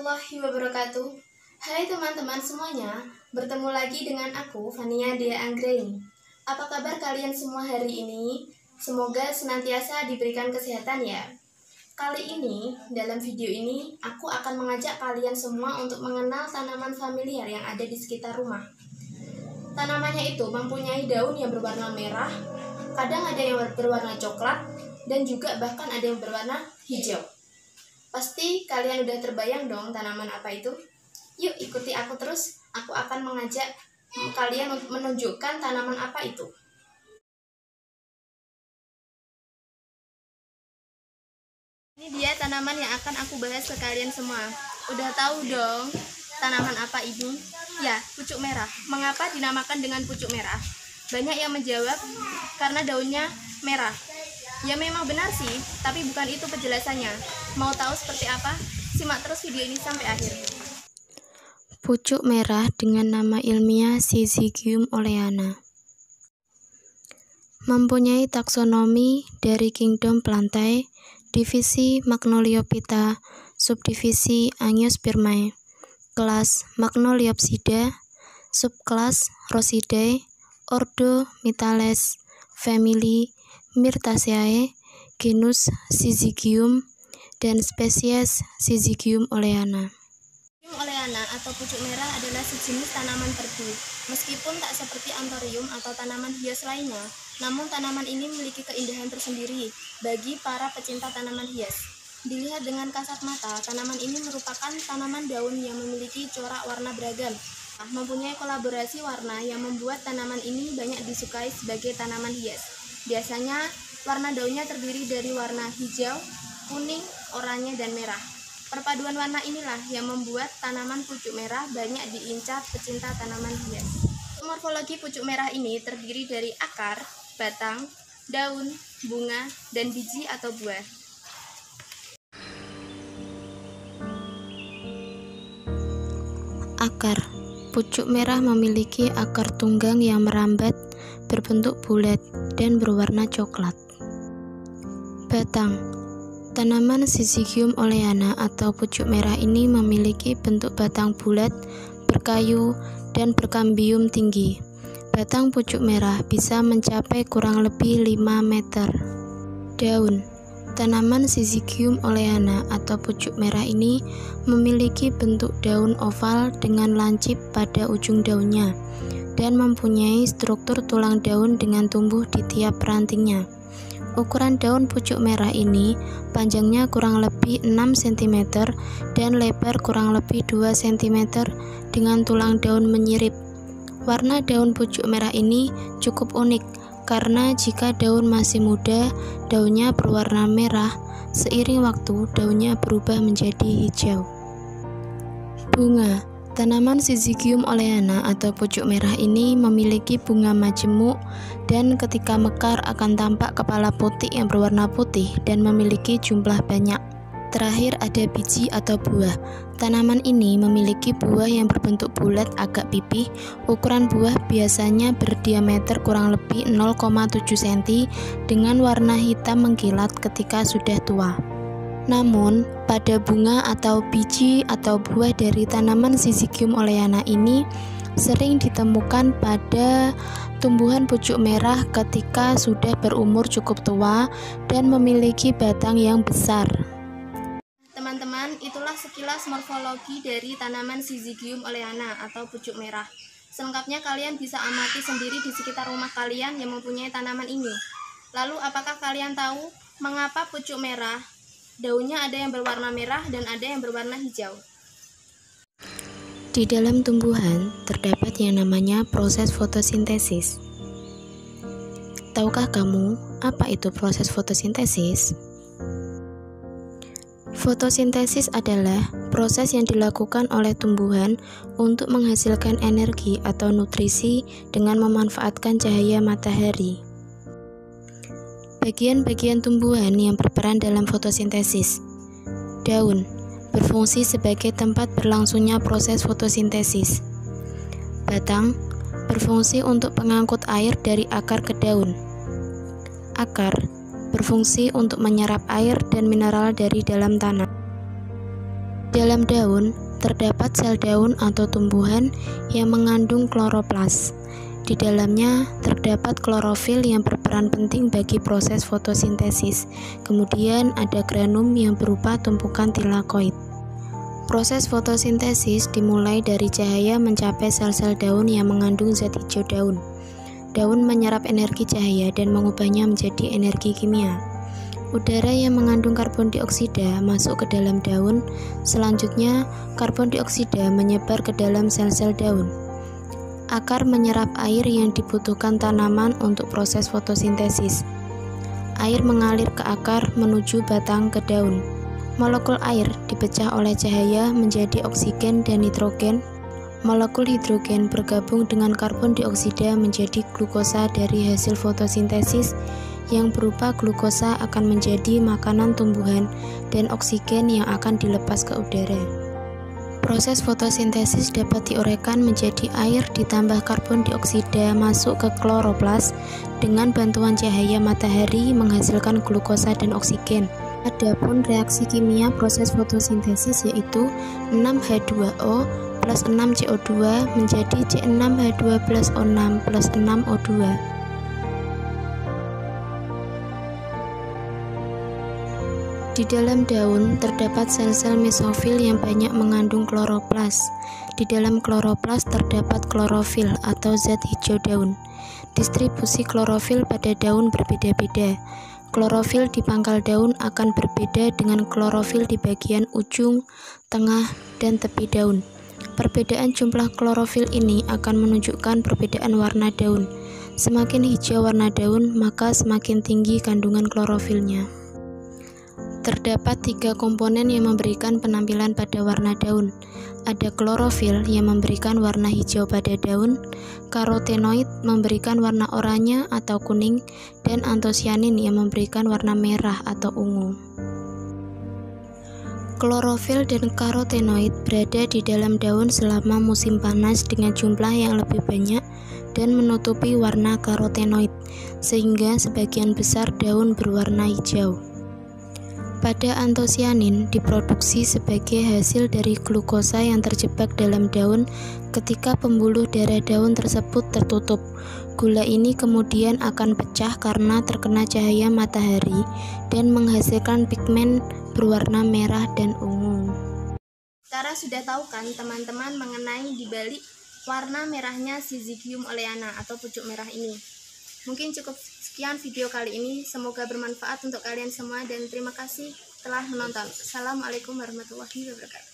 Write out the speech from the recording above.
warahmatullahi wabarakatuh. Hai teman-teman semuanya, bertemu lagi dengan aku, Fania Dia Anggreni. Apa kabar kalian semua hari ini? Semoga senantiasa diberikan kesehatan ya. Kali ini, dalam video ini, aku akan mengajak kalian semua untuk mengenal tanaman familiar yang ada di sekitar rumah. Tanamannya itu mempunyai daun yang berwarna merah, kadang ada yang berwarna coklat, dan juga bahkan ada yang berwarna hijau. Pasti kalian udah terbayang dong tanaman apa itu? Yuk ikuti aku terus, aku akan mengajak kalian untuk menunjukkan tanaman apa itu. Ini dia tanaman yang akan aku bahas ke kalian semua. Udah tahu dong tanaman apa ini? Ya, pucuk merah. Mengapa dinamakan dengan pucuk merah? Banyak yang menjawab karena daunnya merah. Ya memang benar sih, tapi bukan itu penjelasannya. Mau tahu seperti apa? Simak terus video ini sampai akhir. Pucuk merah dengan nama ilmiah Syzygium oleana. Mempunyai taksonomi dari kingdom Plantae, divisi Magnoliophyta, subdivisi Angiospermae, kelas Magnoliopsida, subkelas Rhosidae, ordo Mytales, famili Myrtaceae, genus Syzygium, dan spesies Syzygium oleana. Syzygium oleana atau pucuk merah adalah sejenis tanaman perdu. Meskipun tak seperti anthurium atau tanaman hias lainnya, namun tanaman ini memiliki keindahan tersendiri bagi para pecinta tanaman hias. Dilihat dengan kasat mata, tanaman ini merupakan tanaman daun yang memiliki corak warna beragam. Mempunyai kolaborasi warna yang membuat tanaman ini banyak disukai sebagai tanaman hias. Biasanya warna daunnya terdiri dari warna hijau, kuning, oranye, dan merah. Perpaduan warna inilah yang membuat tanaman pucuk merah banyak diincar pecinta tanaman hias. Morfologi pucuk merah ini terdiri dari akar, batang, daun, bunga, dan biji atau buah. Akar. Pucuk merah memiliki akar tunggang yang merambat, berbentuk bulat, dan berwarna coklat. Batang. Tanaman Syzygium oleana atau pucuk merah ini memiliki bentuk batang bulat, berkayu, dan berkambium tinggi. Batang pucuk merah bisa mencapai kurang lebih 5 meter. Daun. Tanaman Syzygium oleana atau pucuk merah ini memiliki bentuk daun oval dengan lancip pada ujung daunnya dan mempunyai struktur tulang daun dengan tumbuh di tiap rantingnya. Ukuran daun pucuk merah ini panjangnya kurang lebih 6 cm dan lebar kurang lebih 2 cm dengan tulang daun menyirip. Warna daun pucuk merah ini cukup unik karena jika daun masih muda, daunnya berwarna merah, seiring waktu daunnya berubah menjadi hijau. Bunga. Tanaman Syzygium oleana atau pucuk merah ini memiliki bunga majemuk dan ketika mekar akan tampak kepala putih yang berwarna putih dan memiliki jumlah banyak. Terakhir ada biji atau buah. Tanaman ini memiliki buah yang berbentuk bulat agak pipih. Ukuran buah biasanya berdiameter kurang lebih 0,7 cm dengan warna hitam mengkilat ketika sudah tua. Namun, pada bunga atau biji atau buah dari tanaman Syzygium oleana ini sering ditemukan pada tumbuhan pucuk merah ketika sudah berumur cukup tua dan memiliki batang yang besar. Teman-teman, itulah sekilas morfologi dari tanaman Syzygium oleana atau pucuk merah. Selengkapnya kalian bisa amati sendiri di sekitar rumah kalian yang mempunyai tanaman ini. Lalu, apakah kalian tahu mengapa pucuk merah daunnya ada yang berwarna merah dan ada yang berwarna hijau? Di dalam tumbuhan terdapat yang namanya proses fotosintesis. Tahukah kamu apa itu proses fotosintesis? Fotosintesis adalah proses yang dilakukan oleh tumbuhan untuk menghasilkan energi atau nutrisi dengan memanfaatkan cahaya matahari. Bagian-bagian tumbuhan yang berperan dalam fotosintesis. Daun berfungsi sebagai tempat berlangsungnya proses fotosintesis. Batang berfungsi untuk pengangkut air dari akar ke daun. Akar berfungsi untuk menyerap air dan mineral dari dalam tanah. Dalam daun, terdapat sel daun atau tumbuhan yang mengandung kloroplas. Di dalamnya terdapat klorofil yang berperan penting bagi proses fotosintesis. Kemudian ada granum yang berupa tumpukan tilakoid. Proses fotosintesis dimulai dari cahaya mencapai sel-sel daun yang mengandung zat hijau daun. Daun menyerap energi cahaya dan mengubahnya menjadi energi kimia. Udara yang mengandung karbon dioksida masuk ke dalam daun. Selanjutnya, karbon dioksida menyebar ke dalam sel-sel daun. Akar menyerap air yang dibutuhkan tanaman untuk proses fotosintesis. Air mengalir ke akar menuju batang ke daun. Molekul air dipecah oleh cahaya menjadi oksigen dan nitrogen. Molekul hidrogen bergabung dengan karbon dioksida menjadi glukosa dari hasil fotosintesis. Yang berupa glukosa akan menjadi makanan tumbuhan dan oksigen yang akan dilepas ke udara. Proses fotosintesis dapat diuraikan menjadi air ditambah karbon dioksida masuk ke kloroplas dengan bantuan cahaya matahari menghasilkan glukosa dan oksigen. Adapun reaksi kimia proses fotosintesis yaitu 6H2O plus 6CO2 menjadi C6H12O6 plus 6O2. Di dalam daun terdapat sel-sel mesofil yang banyak mengandung kloroplas. Di dalam kloroplas terdapat klorofil atau zat hijau daun. Distribusi klorofil pada daun berbeda-beda. Klorofil di pangkal daun akan berbeda dengan klorofil di bagian ujung, tengah, dan tepi daun. Perbedaan jumlah klorofil ini akan menunjukkan perbedaan warna daun. Semakin hijau warna daun, maka semakin tinggi kandungan klorofilnya. Terdapat 3 komponen yang memberikan penampilan pada warna daun. Ada klorofil yang memberikan warna hijau pada daun, karotenoid memberikan warna oranye atau kuning, dan antosianin yang memberikan warna merah atau ungu. Klorofil dan karotenoid berada di dalam daun selama musim panas dengan jumlah yang lebih banyak dan menutupi warna karotenoid, sehingga sebagian besar daun berwarna hijau. Pada antosianin diproduksi sebagai hasil dari glukosa yang terjebak dalam daun ketika pembuluh darah daun tersebut tertutup. Gula ini kemudian akan pecah karena terkena cahaya matahari dan menghasilkan pigmen berwarna merah dan ungu. Sekarang sudah tahu kan teman-teman mengenai dibalik warna merahnya Syzygium oleana atau pucuk merah ini. Mungkin cukup sekian video kali ini, semoga bermanfaat untuk kalian semua dan terima kasih telah menonton. Assalamualaikum warahmatullahi wabarakatuh.